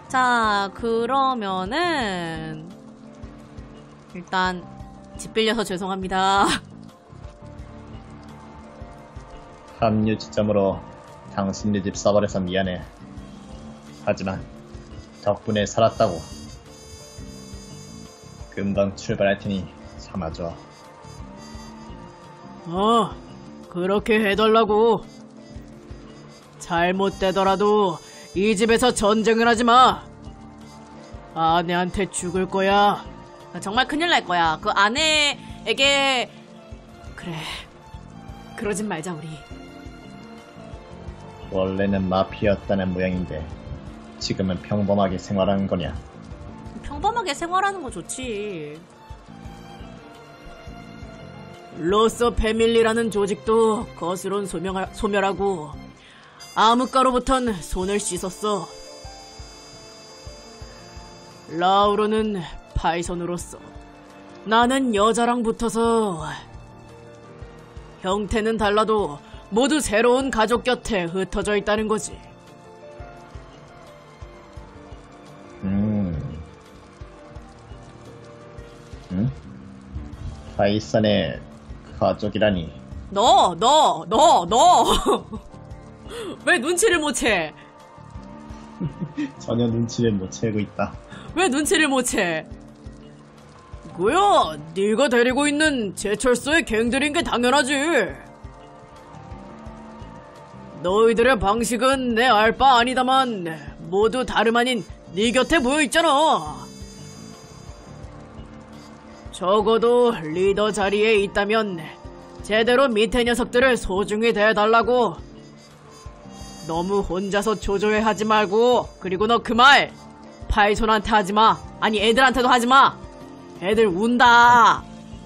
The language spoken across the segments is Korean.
자, 그러면은 일단 집 빌려서 죄송합니다. 합류 지점으로 당신네 집 써버려서 미안해. 하지만 덕분에 살았다고. 금방 출발할 테니 참아줘. 그렇게 해달라고. 잘못되더라도 이 집에서 전쟁을 하지 마. 아내한테 죽을 거야. 정말 큰일 날 거야. 그 아내에게 그래. 그러진 말자 우리. 원래는 마피아였다는 모양인데 지금은 평범하게 생활하는 거냐? 평범하게 생활하는 거 좋지. 로서 패밀리라는 조직도 거스론 소멸하고 암흑가로부턴 손을 씻었어. 라우로는 파이선으로서 나는 여자랑 붙어서 형태는 달라도 모두 새로운 가족 곁에 흩어져 있다는 거지. 파이선의 가족이라니. 너! 왜 눈치를 못 채? 전혀 눈치를 못 채고 있다. 왜 눈치를 못 채? 뭐야, 네가 데리고 있는 제철소의 갱들인 게 당연하지. 너희들의 방식은 내 알 바 아니다만 모두 다름 아닌 네 곁에 모여있잖아. 적어도 리더 자리에 있다면 제대로 밑에 녀석들을 소중히 대해달라고. 너무 혼자서 조조해 하지 말고. 그리고 너 그 말 파이손한테 하지마. 아니 애들한테도 하지마. 애들 운다.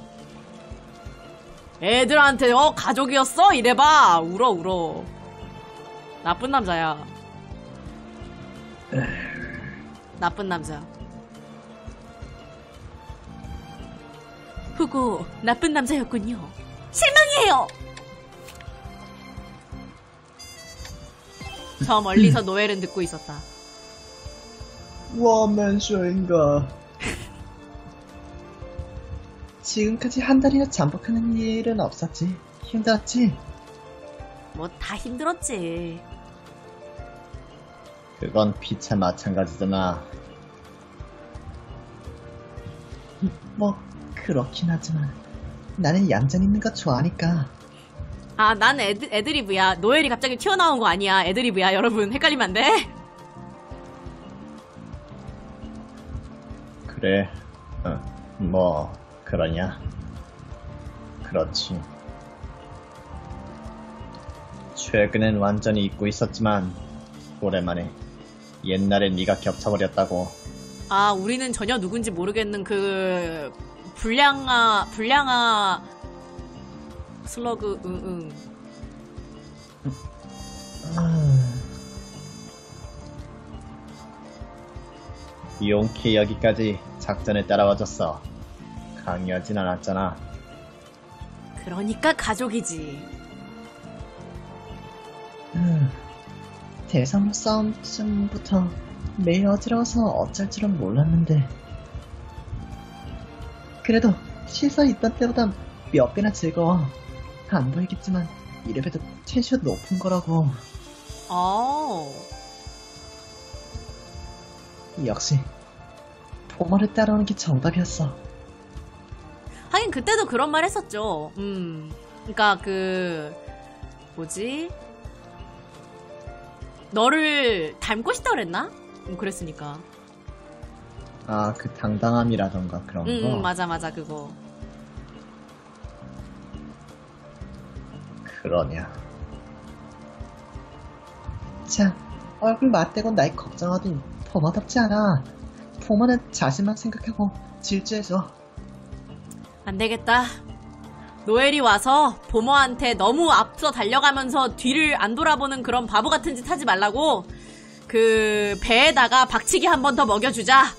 애들한테 가족이었어? 이래봐. 울어. 나쁜 남자야. 나쁜 남자. 후고 나쁜 남자였군요. 실망이에요. 저 멀리서 노엘은 듣고 있었다. 我们说应该 지금까지 한 달이나 잠복하는 일은 없었지. 힘들었지? 뭐 다 힘들었지. 그건 피차 마찬가지잖아. 뭐 그렇긴 하지만 나는 얌전히 있는 거 좋아하니까. 아, 난 애드리브야. 노엘이 갑자기 튀어나온 거 아니야. 애드리브야. 여러분 헷갈리면 안 돼? 그래. 뭐 그러냐? 그렇지. 최근엔 완전히 잊고 있었지만 오랜만에 옛날에 네가 겹쳐버렸다고. 아, 우리는 전혀 누군지 모르겠는 그 불량아 슬러그. 응. 용케 여기까지 작전에 따라와줬어. 강요하진 않았잖아. 그러니까 가족이지. 대상로 싸움쯤부터 매일 어지러워서 어쩔 줄은 몰랐는데 그래도 실사에 있던 때보다 몇 배나 즐거워. 안 보이겠지만 이래봬도 텐션 높은 거라고. 역시 보마를 따라오는 게 정답이었어. 하긴 그때도 그런 말 했었죠. 그러니까 뭐지? 너를 닮고 싶다 그랬나? 그랬으니까. 아, 그 당당함이라던가 그런 거. 맞아 그거. 그러냐. 자, 얼굴 맞대고 날 걱정하더니 보마답지 않아. 보마는 자신만 생각하고 질주해줘. 안 되겠다. 노엘이 와서 보모한테 너무 앞서 달려가면서 뒤를 안 돌아보는 그런 바보 같은 짓 하지 말라고 그 배에다가 박치기 한 번 더 먹여주자.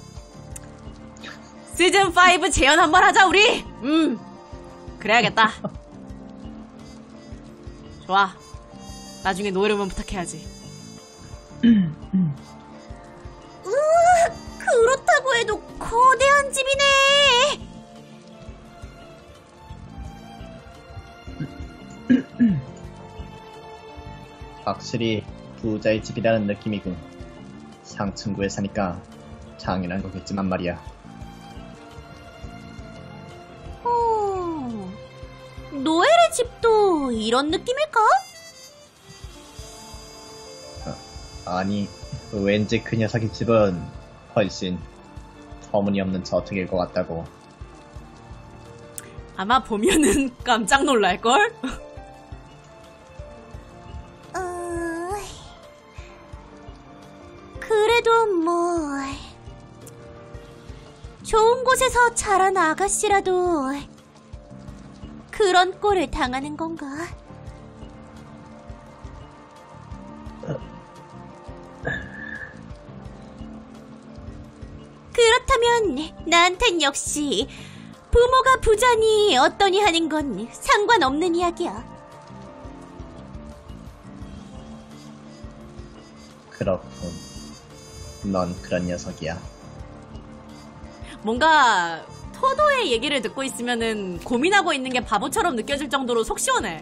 시즌5 재연 한 번 하자 우리. 그래야겠다. 좋아. 나중에 노엘 오면 부탁해야지. 확실히 부자의 집이라는 느낌이군. 상층구에 사니까 당연한 거겠지만 말이야. 노엘의 집도 이런 느낌일까? 아니, 왠지 그 녀석의 집은 훨씬 터무니없는 저택일 것 같다고. 아마 보면은 깜짝 놀랄걸? 그래도 뭐 좋은 곳에서 자란 아가씨라도 그런 꼴을 당하는 건가? 그렇다면 나한텐 역시 부모가 부자니 어떠니 하는 건 상관없는 이야기야. 그렇군. 넌 그런 녀석이야. 뭔가 토도의 얘기를 듣고 있으면은 고민하고 있는 게 바보처럼 느껴질 정도로 속 시원해.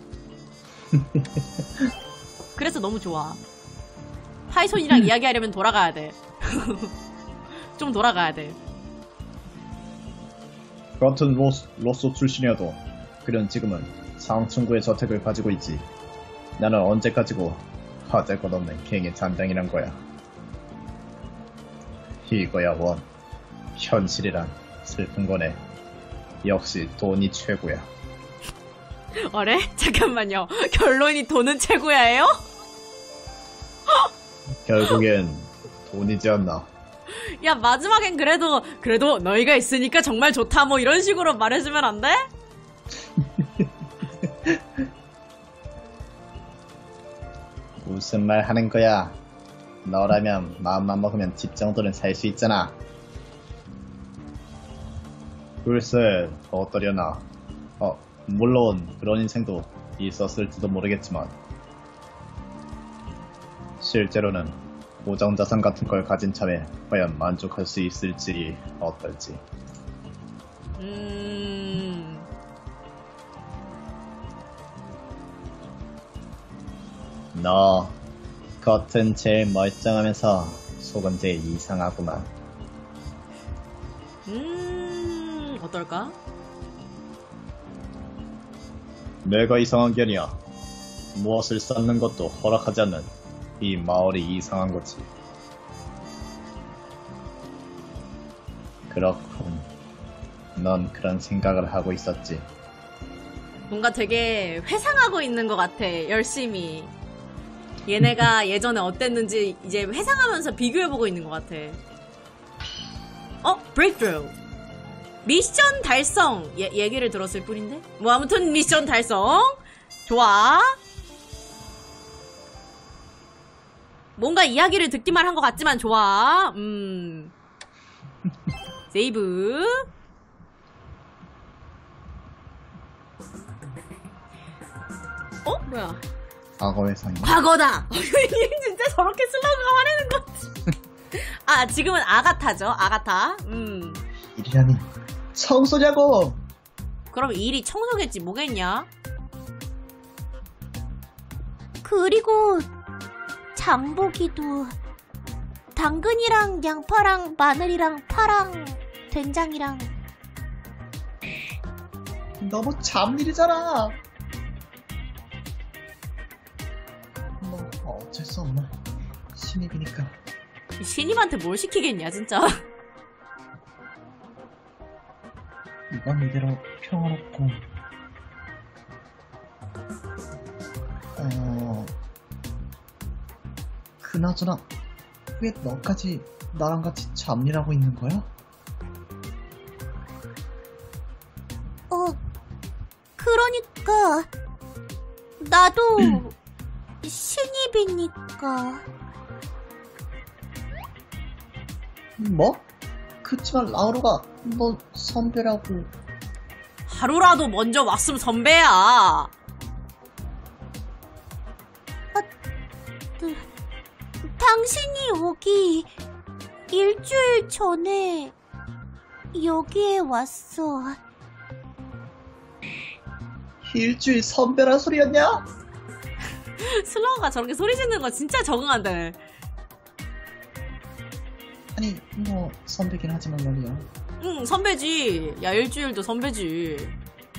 그래서 너무 좋아. 파이손이랑 이야기하려면 돌아가야 돼. 좀 돌아가야 돼. 같은 로쏘 출신이어도 그는 지금은 상층구의 저택을 가지고 있지. 나는 언제까지고 하될 것 없는 갱의 잔당이란 거야. 이거야 원. 현실이란 슬픈 거네. 역시 돈이 최고야. 어래? 잠깐만요. 결론이 돈은 최고야예요? 결국엔 돈이지 않나. 야, 마지막엔 그래도 너희가 있으니까 정말 좋다 뭐 이런 식으로 말해주면 안 돼? 무슨 말 하는 거야? 너라면 마음만 먹으면 집 정도는 살 수 있잖아. 글쎄, 어떠려나. 물론 그런 인생도 있었을지도 모르겠지만 실제로는 보정자산 같은 걸 가진 참에 과연 만족할 수 있을지 어떨지. 너 겉은 제일 멀쩡하면서 속은 제일 이상하구만. 어떨까? 내가 이상한 게 아니야. 무엇을 쌓는 것도 허락하지 않는 이 마을이 이상한 거지. 그렇군. 넌 그런 생각을 하고 있었지. 뭔가 되게 회상하고 있는 것 같아. 열심히. 얘네가 예전에 어땠는지 이제 회상하면서 비교해보고 있는 것 같아. 브레이크드루. 미션 달성. 얘기를 들었을 뿐인데? 뭐 아무튼 미션 달성. 좋아. 뭔가 이야기를 듣기만 한 것 같지만 좋아. 세이브. 뭐야? 과거 회상이. 과거다! 진짜 저렇게 슬러그가 화내는 거지. 지금은 아가타죠. 아가타. 일이라니 청소냐고. 그럼 일이 청소겠지. 뭐겠냐? 그리고 장보기도 당근이랑 양파랑 마늘이랑 파랑 된장이랑. 너무 잡일이잖아. 뭐 어쩔 수 없나. 신입이니까. 신임한테 뭘 시키겠냐 진짜. 이건 이대로 평화롭고. 그나저나 왜 너까지 나랑 같이 잡일하고 있는 거야? 그러니까 나도 신입이니까. 뭐? 그치만 라우로가 너 선배라고. 하루라도 먼저 왔으면 선배야. 당신이 오기 일주일 전에 여기에 왔어. 일주일 선배란 소리였냐? 슬러가 저렇게 소리 짓는 거 진짜 적응한다네. 아니, 뭐, 선배긴 하지만 말이야. 응, 선배지. 야, 일주일도 선배지.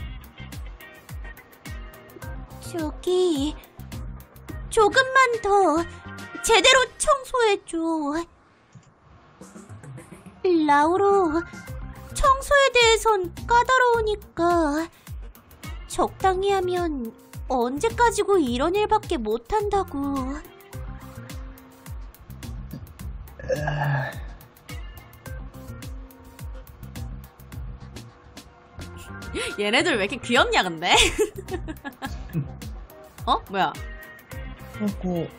저기, 조금만 더 제대로 청소해줘. 라우로, 청소에 대해선 까다로우니까 적당히 하면 언제까지고 이런 일밖에 못한다고. 얘네들 왜 이렇게 귀엽냐, 근데? 어? 뭐야? 그러고,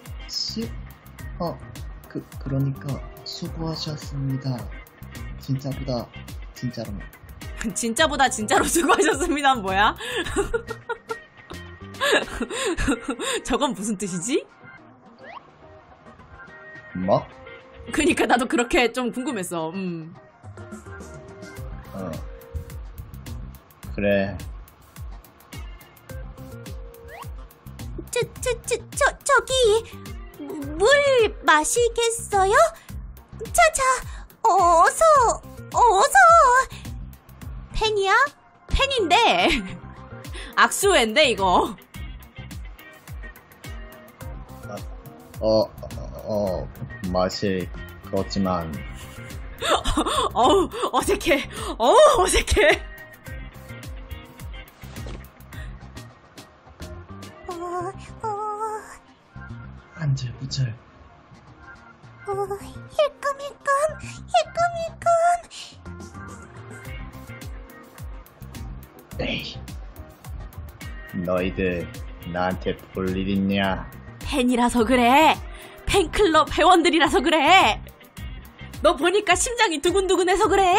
그러니까, 수고하셨습니다. 진짜보다, 진짜로. 진짜보다 진짜로 수고하셨습니다. 뭐야? 저건 무슨 뜻이지? 뭐? 그니까 나도 그렇게 좀 궁금했어. 그래. 저기, 물 마시겠어요? 자자, 어서! 펜이야? 펜인데. 악수회인데 이거. 맛이 그렇지만 어우 어색해. 어색해. 안절부절. 힐끔힐끔. 에이, 너희들 나한테 볼 일 있냐? 팬이라서 그래. 팬클럽 회원들이라서 그래. 너 보니까 심장이 두근두근해서 그래.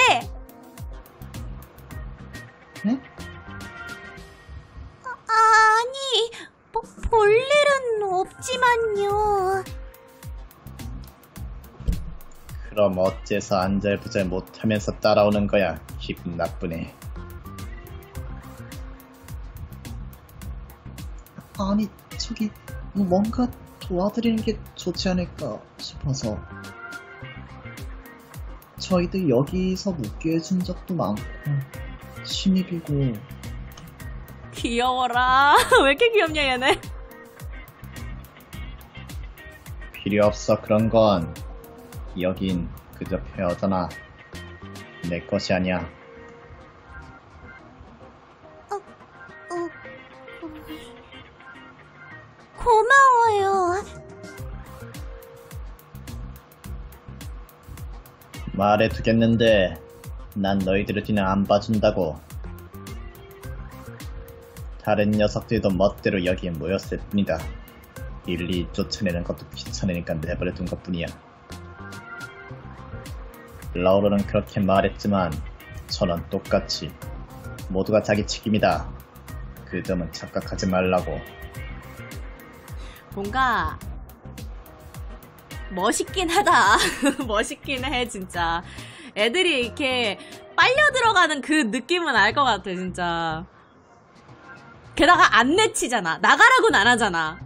네? 아니, 볼 일은 없지만요. 그럼 어째서 안절부절 못하면서 따라오는 거야? 기분 나쁘네. 아니, 저기, 뭔가 도와드리는 게 좋지 않을까 싶어서. 저희들 여기서 묵게 해준 적도 많고, 신입이고. 귀여워라. 왜 이렇게 귀엽냐 얘네. 필요 없어 그런 건. 여긴 그저 페어잖아. 내 것이 아니야. 고마워요. 말해두겠는데 난 너희들의 뒤는 안 봐준다고. 다른 녀석들도 멋대로 여기에 모였을 뿐이다. 일일이 쫓아내는 것도 귀찮으니까 내버려둔 것뿐이야. 라우로는 그렇게 말했지만 저는 똑같이 모두가 자기 책임이다. 그 점은 착각하지 말라고. 뭔가 멋있긴 하다. 멋있긴 해 진짜. 애들이 이렇게 빨려 들어가는 그 느낌은 알 것 같아 진짜. 게다가 안 내치잖아. 나가라고는 안 하잖아.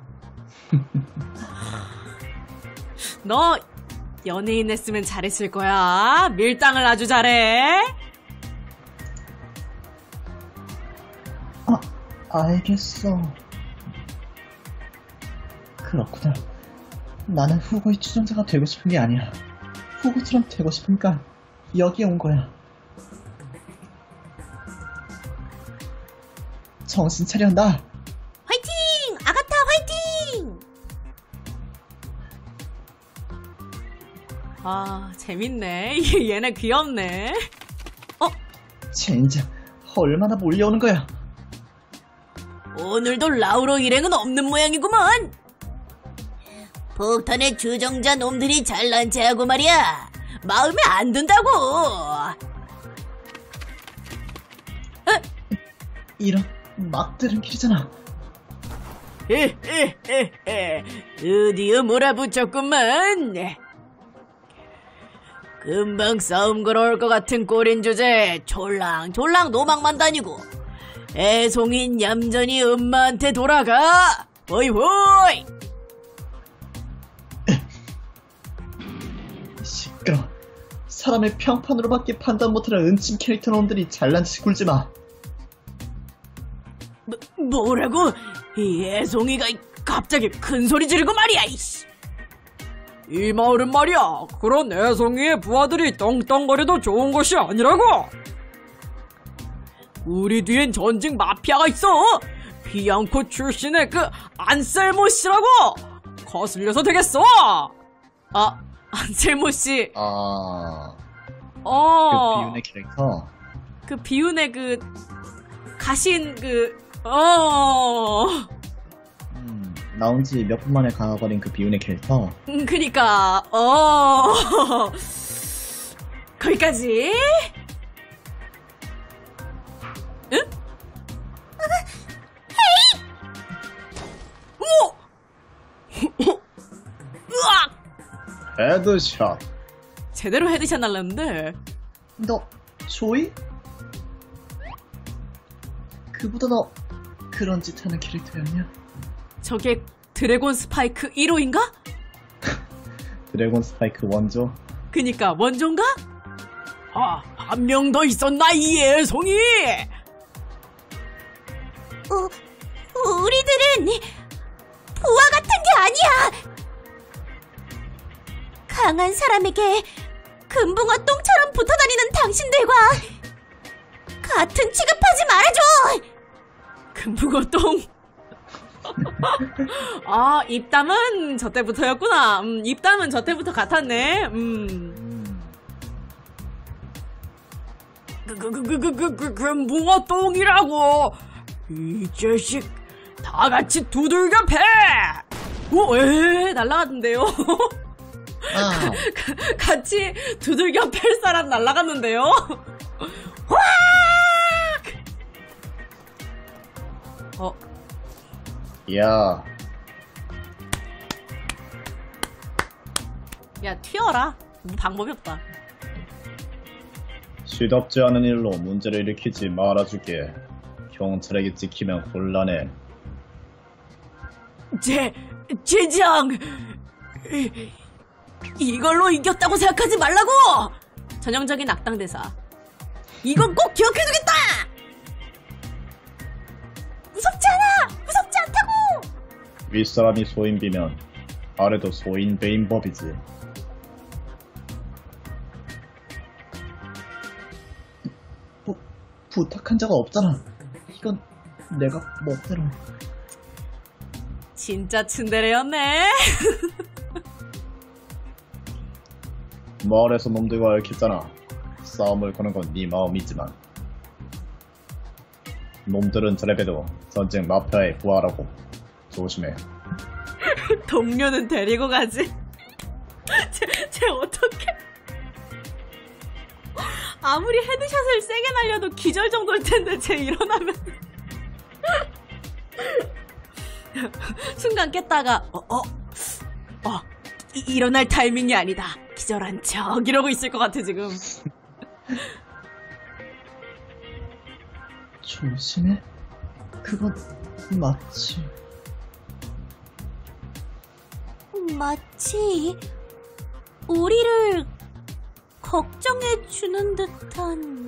너 연예인 했으면 잘했을 거야. 밀당을 아주 잘해. 알겠어. 그렇구나. 나는 후고의 추종자가 되고 싶은 게 아니야. 후고처럼 되고 싶으니까 여기에 온 거야. 정신 차려, 나. 화이팅! 아가타 화이팅! 아 재밌네. 얘네 귀엽네. 젠장, 얼마나 몰려오는 거야. 오늘도 라우로 일행은 없는 모양이구만. 폭탄의 주정자 놈들이 잘난 체하고 말이야. 마음에 안 든다고. 이런 막 들은 길이잖아. 드디어 몰아붙였구만. 금방 싸움 걸어올 것 같은 꼴인 주제에 졸랑 노망만 다니고 애송인 얌전히 엄마한테 돌아가. 호이 호이. 시끄러. 사람의 평판으로밖에 판단 못하는 은침 캐릭터 놈들이 잘난 체 굴지 마. 뭐라고? 이 애송이가 갑자기 큰 소리 지르고 말이야. 이씨. 이 마을은 말이야, 그런 애송이의 부하들이 떵떵거려도 좋은 것이 아니라고. 우리 뒤엔 전직 마피아가 있어. 비앙코 출신의 그 안셀모 씨라고. 거슬려서 되겠어. 아, 안셀모 씨. 그 비운의 캐릭터. 그 비운의 그 가신 나온 지 몇 분 만에 가버린 그 비운의 캐릭터. 그니까 거기까지. 응? 으악! 헤드샷. 제대로 헤드샷 날랐는데. 너 조이? 그보다 너 그런 짓 하는 캐릭터였냐? 저게 드래곤 스파이크 1호인가? 드래곤 스파이크 원조. 그니까 원조인가? 한 명 더 있었나 이 애송이. 우리들은 부하 같은 게 아니야. 강한 사람에게 금붕어 똥처럼 붙어다니는 당신들과 같은 취급하지 말아줘. 금붕어 똥. 아, 입담은 저 때부터였구나. 입담은 저 때부터 같았네. 금붕어 똥이라고. 이 자식, 다 같이 두들겨 패. 오, 날라갔는데요. 아, 같이 두들겨 팰 사람 날라갔는데요. 야, 야, 튀어라. 뭐 방법이 없다. 시덥지 않은 일로 문제를 일으키지 말아주게. 경찰에게 찍히면 곤란해. 제장, 이걸로 이겼다고 생각하지 말라고. 전형적인 악당 대사. 이건 꼭 기억해두겠다. 무섭지 않아. 무섭지 않다고. 윗사람이 소인비면 아래도 소인배인 법이지. 부탁한 적 없잖아. 이건 내가 멋대로. 진짜 츤데레였네. 마을에서 놈들과 얽혔잖아. 싸움을 거는 건 네 마음이지만 놈들은 저래봬도 전쟁 마피아의 부하라고. 조심해. 동료는 데리고 가지. 쟤 어떡해. 아무리 헤드샷을 세게 날려도 기절 정도일 텐데 쟤 일어나면. 순간 깼다가 일어날 타이밍이 아니다. 기절한 척 이러고 있을 것 같아 지금. 조심해? 그건 맞지. 마치 우리를 걱정해주는 듯한.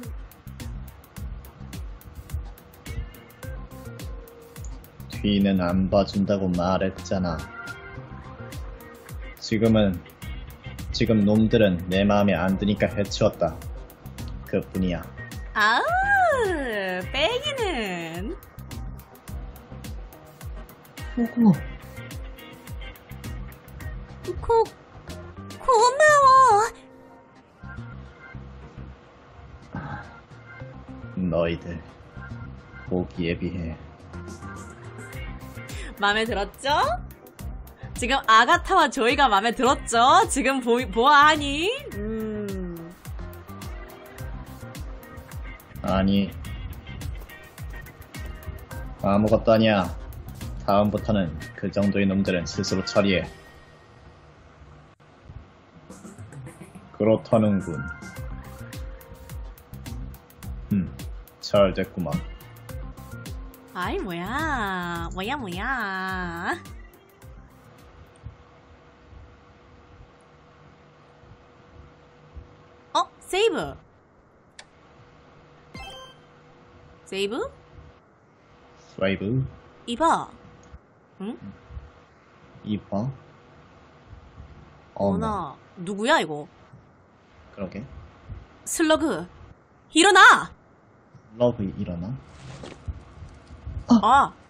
뒤는 안 봐준다고 말했잖아. 지금 놈들은 내 마음에 안 드니까 해치웠다. 그뿐이야. 아우, 빼기는. 보고 고마워. 너희들 보기에 비해 마음에 들었죠? 지금 아가타와 조이가 마음에 들었죠? 지금 보아하니? 아니, 아무것도 아니야. 다음부터는 그 정도의 놈들은 스스로 처리해. 그렇다는군. 잘 됐구만. 아이 뭐야 뭐야. 세이브. 세이브? 스웨이브 이봐. 응? 이봐 어나 누구야 이거? 그러게 슬러그 일어나. 러브 일어나 아